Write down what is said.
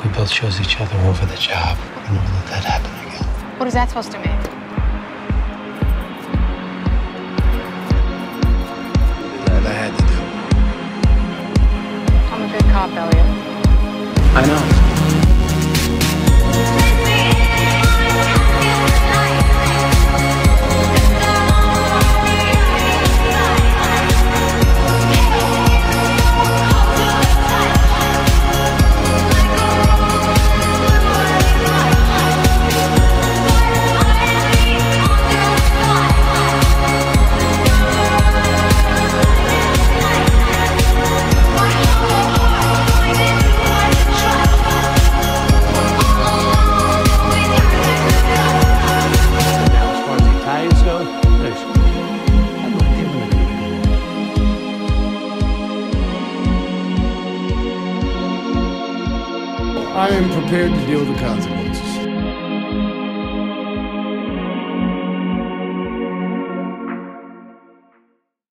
We both chose each other over the job. I never let that happen again. What is that supposed to mean? That I had to do. I'm a good cop, Elliot. I know. I am prepared to deal with the consequences.